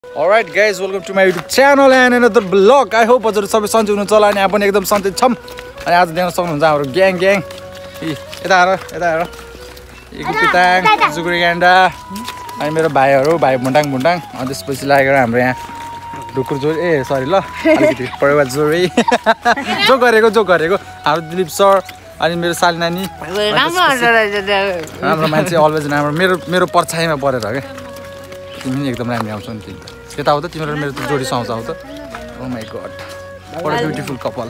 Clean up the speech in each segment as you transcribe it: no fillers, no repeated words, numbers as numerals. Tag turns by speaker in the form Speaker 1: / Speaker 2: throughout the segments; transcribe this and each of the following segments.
Speaker 1: Alright guys, welcome to my YouTube channel and another vlog. I hope हजुर सबै सन्चै हुनुहुन्छ होला अनि हामी पनि एकदम सन्चै छौं। अनि आज देख्न सक्नुहुन्छ हाम्रो ग्याङ यता हेर इकुपिताङ जुगुरीगान्डा अनि मेरो भाइ भुन्टाङ अनि त्यसपछि लागेर हाम्रो यहाँ ढुकुर जोरी सरी ल अलिकति परेवा जोरी जो गरेको हाम्रो दिलीप सर अनि मेरो साली नानी राम्रो मान्छे अलवेज राम्रो मेरो परछाइमा परेर के तिमी पनि एकदम राम्रो आउँछौ नि तिमी यता आउ त तिम्रो मेरो त जोडी सुहाउँछ आउ त oh my God what a beautiful couple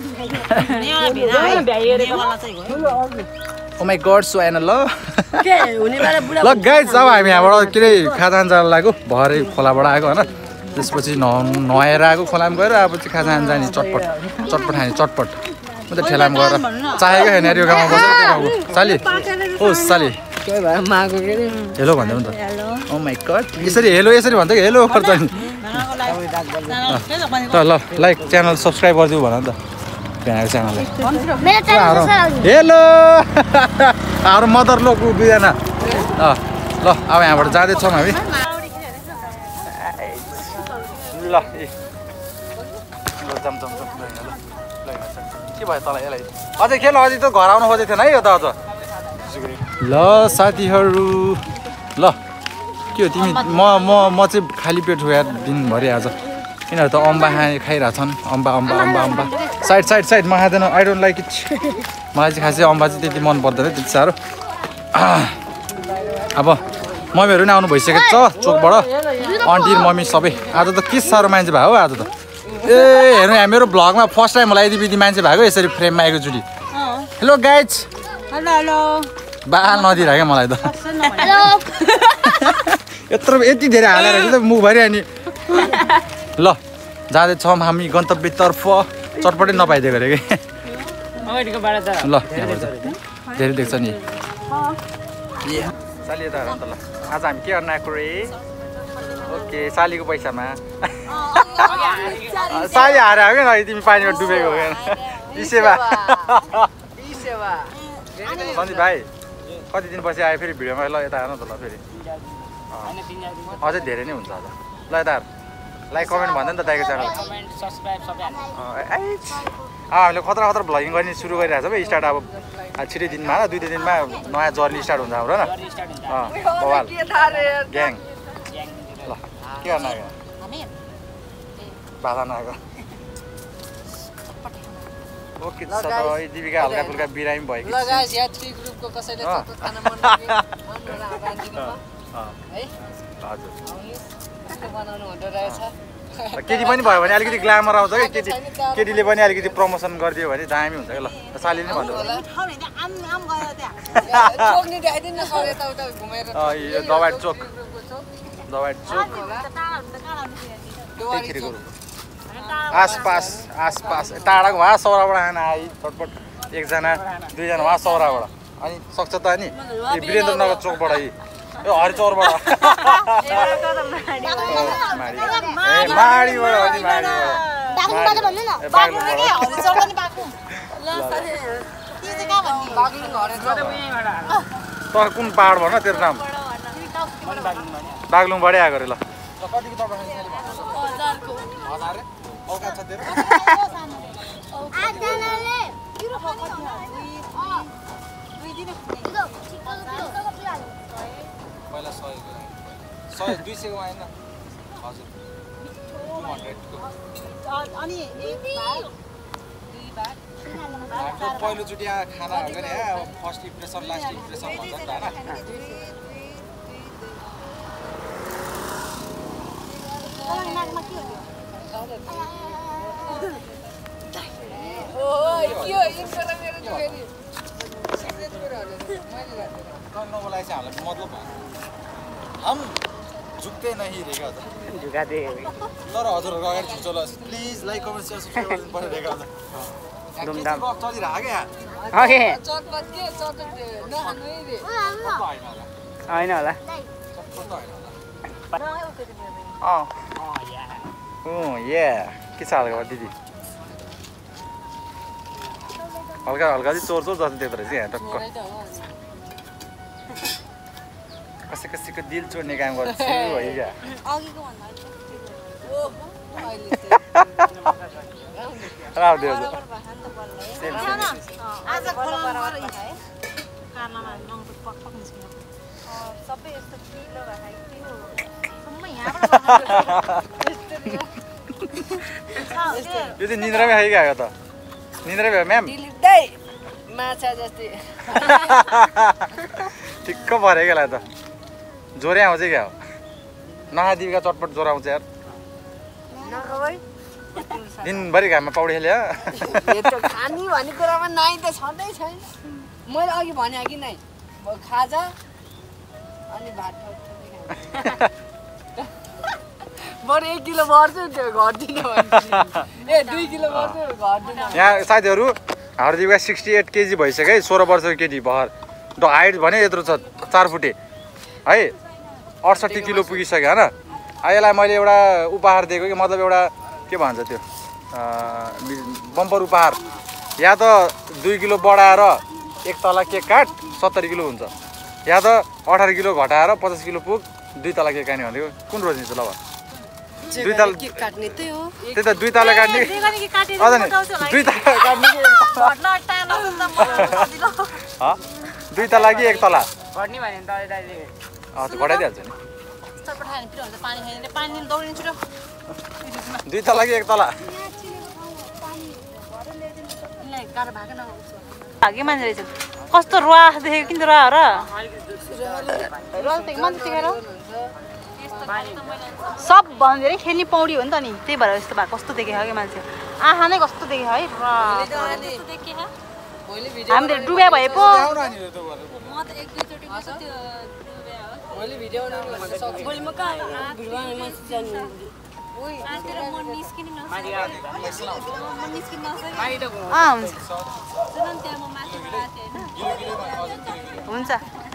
Speaker 1: oh my God सुएन ल गाइस अब हामी यहाँबाट के रे खाजान जान लाग्यो भरे खोलाबाट आएको हैन त्यसपछि नुहाएर आएको खोलामा गएर अब चाहिँ खाजान जाने चटपट खाने चटपट म त ठेलामा गएर चाहेको हैन यो गाउँमा बसेर साली ओ साली हेलो भन्दै नि त ओ माय गॉड यसरी भन्दै हेलो गर्छ नि ल लाइक च्यानल सब्स्क्राइब गरिदिउ भन नि त त्यहाँको च्यानललाई हेलो हाम्रो मदर लोक दुईजना ल अब यहाँबाट जाँदैछौँ हामी ल के भयो तँलाई यसलाई अझै खेल अझै त घर आउनु खोजेको थिएन है यो त अझ ल साथीहरू ल के हो तिमी म चाहिँ खाली पेट हो यार दिनभरि आज यिनीहरू त अम्बा खाइरहेछन् अम्बा साइड म खाँदैन आई डोन्ट लाइक इट मलाई चाहिँ खासै अम्बा चाहिँ त्यति मन पर्दैन त्यति साह्रो अब मम्मीहरू नि आउनु भइसकेको छ चोकबाट आन्टी मम्मी सबै आज त के साह्रो मान्छे भयो हो आज त हेर्नु यहाँ मेरो भ्लगमा फर्स्ट टाइम लगाइदिए मान्छे भएको यसरी फ्रेममा आएको चोटि हेलो गाइज हेलो बाल नदिएर क्या मलाई त यति धेरै हालेर त मुखभरि अनि ल जाँदैछौँ हामी गन्तव्यतर्फ चटपटै नपाइदिएको अरे कि ल यहाँबाट धेरै देख्छ नि साली यता हेर त ल आज हामी के गर्न आएको रे ओके सालीको पैसामा साली हारे हो क्या तिमी पानीमा डुबेको हो क्या सन्दीप भाइ कति दिनपछि आयो फेरि भिडियोमा ल यता हेर्नु त ल फेरि अझै धेरै नै हुन्छ आज ल यता लाइक कमेन्ट भन्दा नि त दाइको च्यानल हामीले खतरा भ्लगिङ गर्ने सुरु गरिरहेको छ है स्टार्ट अब छिटै दिनमा र 2 दिनमा नयाँ जर्नी स्टार्ट हुन्छ हाम्रो न बवाल ग्याङ ल के गर्न आएको बाधा नआएको ओके सबै दिपिका हल्का फुल्का बिरामी भएको ल गाइस यहाँ 3 ग्रुपको कसैले चटपट खान मन लाग्यो है हजुर यस्तो बनाउनु हुँदो रहेछ केटी पनि भयो भने अलिकति ग्ल्यामर आउँछ के केटीले पनि अलिकति प्रमोसन गरिदियो भने दामी हुन्छ ल साली नै भन्नु दवाई चोक आसपास टाढाको वहाँ सौराबाट आएन आई चटपट एकजना दुईजना वहाँ सौराबाट अनि सक्छ त नि वीरेन्द्रनगर चोकबाट यो हरिचौरबाट तर कुन पहाड भन तेरो नाम बागलुङबाटै आएको अरे ल पहिला 200 को आएन हजुर 200 को अनि एक भाग दुई भाग पहिलो चोटि खाना हो गरे अब फर्स्ट इम्प्रेसन लास्ट इम्प्रेसन भन्छ नि हैन मतलब हम झुक्ते नहीं रहेगा झुकाते तर हजुरहरुको अगाडि झुक्चोला please like comment share subscribe गर्नु पर्ने रहेगा धुमधाम चलिरहेको क्या ओके चटपट के चटपट नहान्नु रे हैन होला के छ हालको दिदी हल्का चाहिँ चोर जस्तो देख्दो रहेछ यहाँ टक्क कसैको दिल चोर्ने काम गर्छु है क्या अघिको भन्दा राखिदियो
Speaker 2: आज खोलामा है कानामा नङ त पक्क निस्किन्छ सबै यस्तो पिलो भएको सम्म यहाँबाट
Speaker 1: यो चाहिँ निन्द्रामै खाइगयो त निन्द्रै भयो म्याम
Speaker 2: दिलिदै माछा जस्तै
Speaker 1: ठिक्क पऱ्यो क्या त जोरे आउँछ क्या हो नखादिएका चटपट ज्वरो आउँछ यार दिनभरि घाममा पौडी खेल्यो
Speaker 2: खानी भन्ने कुरामा नाइ त छँदै छैन मैले अघि भने कि नै खाजा अनि भात बरु 1 किलो बढ्छ त्यो घट्दिन ए 2 किलो बढ्छ घट्दिन
Speaker 1: यहाँ साथीहरू हरदीपका 68 केजी भइसक्यो है 16 वर्षको केटी भर हाइट भने यत्रो छ 4 फुटे है 68 किलो पुगिसक्यो होइन यसलाई मैले एउटा उपहार दिएको कि मतलब एउटा के भन्छ त्यो बम्पर उपहार या त 2 किलो बढाएर एक तला केक काट 70 किलो हुन्छ या त 18 किलो घटाएर 50 किलो पुग 2 तला केक काट्ने भनेको कुन रोजिन्छ ल अब 2 तला
Speaker 2: केक काट्ने त्यही हो
Speaker 1: त्यही त 2 तला काट्ने अझ नि 2 तला काट्ने कि 2 तला कि 1 तला
Speaker 2: घट्ने भने त
Speaker 1: त्यो घटाइदिइहाल्छ नि
Speaker 2: पानी दौडिन्छ र
Speaker 1: 2 तला कि 1 तला
Speaker 2: भाग्य मान्छे रहेछ कस्तो रुवा देखेको किन रुवा र सब भन्दा धेरै खेल्ने पौडी हो नि त नि त्यही भएर यस्तो भएको कस्तो देखेको कि मान्छे आँखा नै कस्तो देखेको है हामीले डुबे भए पो हुन्छ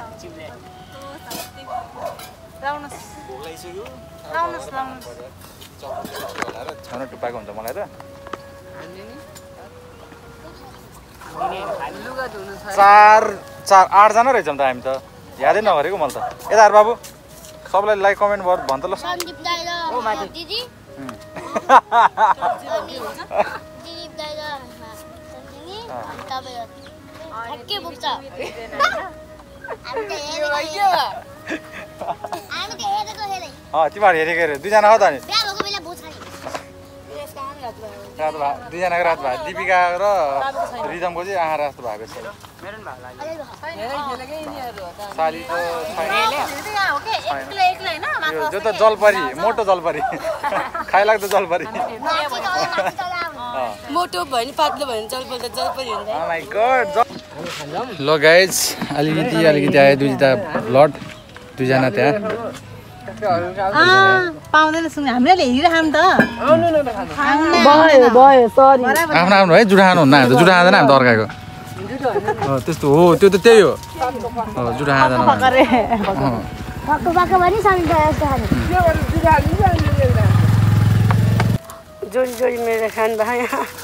Speaker 1: छन टुप्पाको हुन्छ मलाई त 8 जना रहेछौँ त हामी त यादै नगरेको मैले त यता बाबु सबलाई लाइक कमेन्ट गर भन्छ ल
Speaker 3: सन्दीप दाइ र दिदी दिलीप दाइ र सन्दिनी अनि तपाईँ ठ्याक्कै पुग्छ
Speaker 1: तिमीहरू हेरेको हेरे 2 जना हो त नि
Speaker 3: बिहा भएको बेला बोछ नि
Speaker 1: रातो भा 2 जनाको रातो भा दिपिका र रिजमको चाहिँ आँखा रातो भएको छ साली त जो त जलपरी मोटो जलपरी खाइलाग्दो जलपरी
Speaker 2: मोटो भयो नि पातलो भयो नि जलपरी त जलपरी हुन्छ
Speaker 1: ओ माय गॉड ल गाइज अलिकति आयो 2 जना ब्लड 2 जना त्यहाँ
Speaker 2: पाउँदैन सुन्नु हामीले हेरिराखौँ त
Speaker 1: आफ्नो है जुठा खानु हुन्न हामी त जुठा खाँदैन हामी त अर्काको त्यस्तो हो त्यो त त्यही हो जुठा खाँदैन
Speaker 2: जोडी जोडी मेरो खानु भयो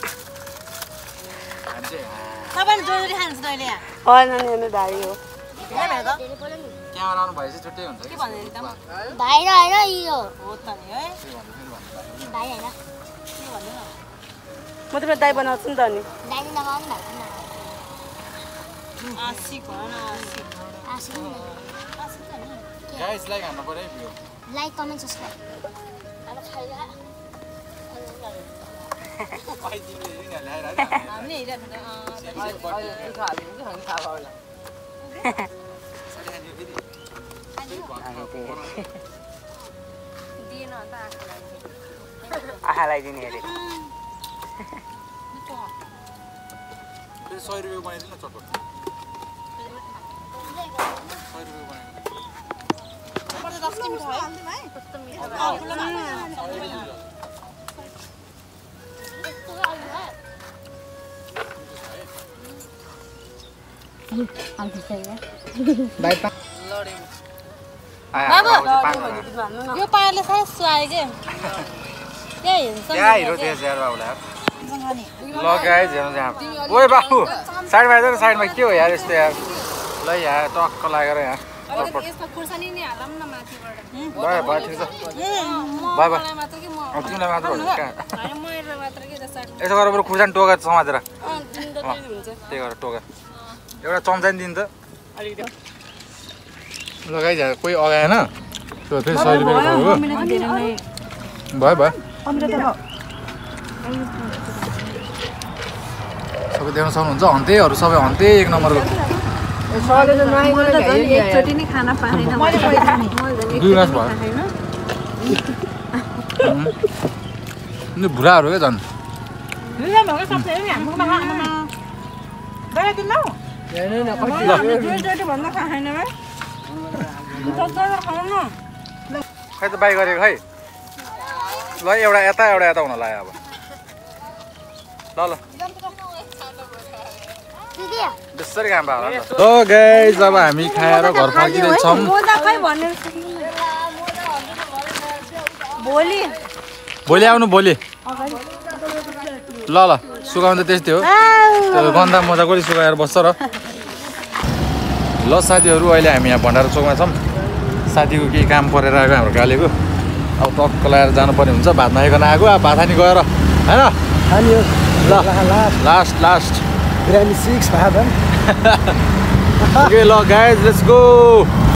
Speaker 2: तपाईँले जोडी जोडी खानुहुन्छ अहिले होइन नि भाइ हो
Speaker 1: क्यामेरा आउनु भएपछि छुट्टै हुन्छ
Speaker 2: के भन्दै त
Speaker 3: भाइ र हैन यो
Speaker 2: हो त नि है
Speaker 3: भाइ हैन
Speaker 2: के भन्नु न म तिम्रो दाइ बनाउँछु नि त नि
Speaker 3: दाइ नगाउनु भएको
Speaker 2: आशिक हो न आशिक
Speaker 1: गाइस लाइक हान्न पर्यो है भिडियो
Speaker 3: लाइक कमेन्ट सब्स्क्राइब अब खाइला
Speaker 2: हामीले हेरिराख्नु
Speaker 4: आँखालाई दिने अरे
Speaker 1: 100 रुपैयाँ बनाइदिनु न चटपट 100 रुपैयाँ
Speaker 2: यो पायरले साह्रै सुहायो के त्यही हुन्छ
Speaker 1: क्या हिरो थिएछ यार बाबुलाई ल गाइज हेर्नु यहाँ ओए बाबु साइडमा आइज न साइडमा के हो यार यस्तो यार ल यहाँ टक्क लागेर यहाँ
Speaker 2: यसमा खुर्सानी नि हालौँ न माथिबाट
Speaker 1: भयो ठिक छ बाई बाई तिमीलाई मात्र हो कहाँ
Speaker 2: होइन मैले मात्र के त साग
Speaker 1: यसो गरेर बरु खुर्सानी टोका समातेर
Speaker 2: तिमी त त्यही हुन्छ
Speaker 1: त्यही गरेर टोका एउटा चम्चा नि दिन्छ
Speaker 2: अलिकति
Speaker 1: लगाइजा कोही अगाएन त्यो फेरि 100 रुपियाँको भयो
Speaker 2: मैले धेरै नै
Speaker 1: भयो भयो
Speaker 2: अमिलो त
Speaker 1: सबै देख्न सक्नुहुन्छ हन्तेहरू सबै हन्ते एक नम्बरको
Speaker 2: एकचोटि नै खाना पाएन
Speaker 1: दुई मास भयो भुराहरू क्या झन् खै त बाई गरेको है ल एउटा यता हुन लाग्यो अब ल त्यसरी काम पायो ल गाइस अब हामी खाएर घर फर्किँदैछौँ भोलि आउनु भोलि ल सुकाउनु त त्यस्तै हो त्यो गन्दा मजा कसले सुकाएर बस्छ र ल साथीहरू अहिले हामी यहाँ भण्डारा चोकमा छौँ साथीको केही काम परेर आएको हाम्रो गालेको अब टक्क लगाएर जानुपर्ने हुन्छ भात नखाइकन आएको अब भात खानी गएर होइन ल लास्ट बिरामी 6 भात ओके ल गाइज लेट्स गो